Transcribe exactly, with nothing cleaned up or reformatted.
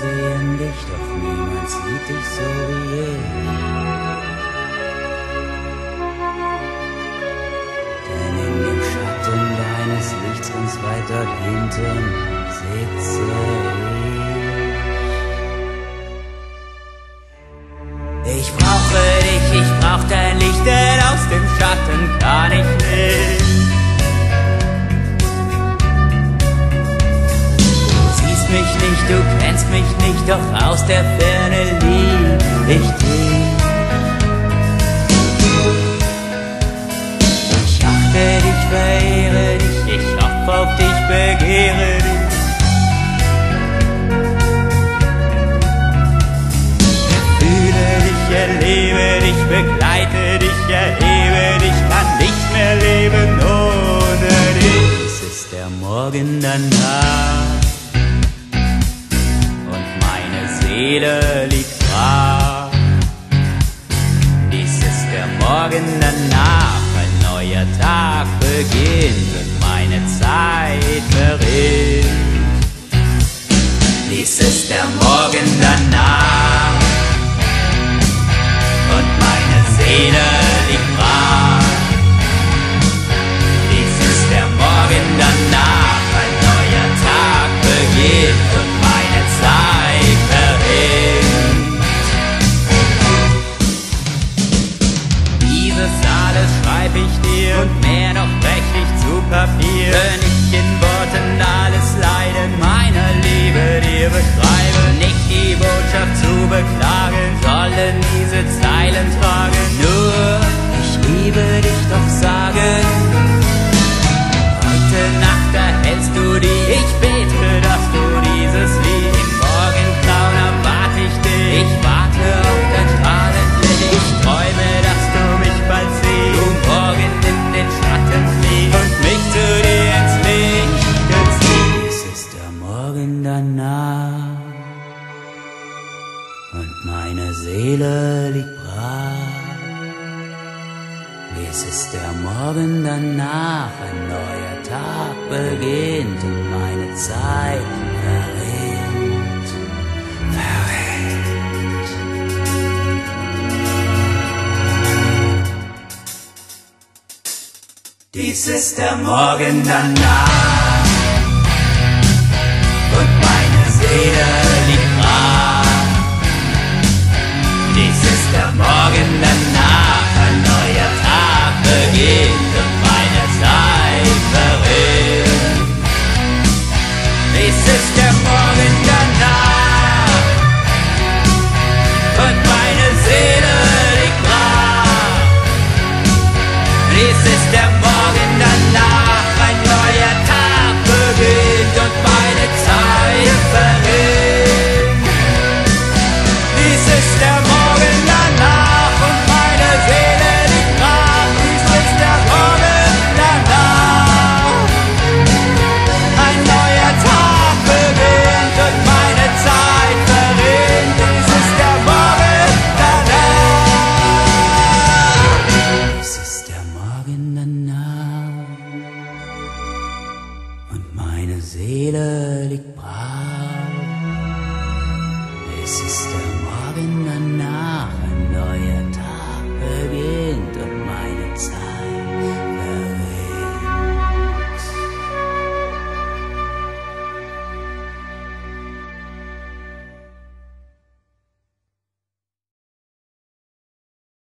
sehen dich, doch niemand sieht dich so wie ich. Denn in dem Schatten deines Lichts ganz weit dort hinten sitze ich. Ich brauche dich, ich brauch dein Licht, denn aus dem Schatten kann ich nicht. Mich nicht, du kennst mich nicht, doch aus der Ferne lieb ich dich. Ich achte dich, verehre dich, ich hoff auf dich, begehre dich. Fühle dich, erlebe dich, begleite dich, erhebe dich, kann nicht mehr leben ohne dich. Es ist der Morgen danach. Seele liegt brach. Dies ist der Morgen danach, ein neuer Tag beginnt und meine Zeit verrinnt. Dies ist der Morgen danach und meine Seele liegt brach. Dies ist der Morgen danach, ein neuer Tag beginnt und meine Zeit verrinnt. Dieses alles schreib ich dir und mehr noch brech ich zu Papier. Wenn ich in Worten alles Leiden meiner Liebe dir beschreibe, nicht die Botschaft zu beklagen, sollen diese Zeilen tragen. Nur, ich liebe dich doch sagen. Heute Nacht erhältst du die, ich bete, dass du dieses Lied im Morgengrauen erwarte ich dich. Ich warte auf dein Strahlenlicht. Ich träume, dass du mich bald siehst. Du morgen in den Schatten fliegst und mich zu dir ins Licht ziehst. Es ist der Morgen danach und meine Seele liegt brach. Es ist der Morgen danach, ein neuer Tag beginnt und meine Zeit verrinnt, verrinnt. Dies ist der Morgen danach und meine Seele liegt brach. Dies ist der Morgen danach, ein neuer Tag beginnt und meine Zeit verrinnt. Dies ist der Morgen danach und meine Seele liegt brach. Dies ist der Morgen danach, ein neuer Tag beginnt und meine Zeit verrinnt. Dies ist der Morgen danach und meine Seele liegt brach. Dies ist der Morgen danach. Ein neuer Tag beginnt und meine Zeit verrinnt. Dies ist der Morgen danach. Dies ist der Morgen danach und meine Seele liegt brach. Es ist der Morgen danach.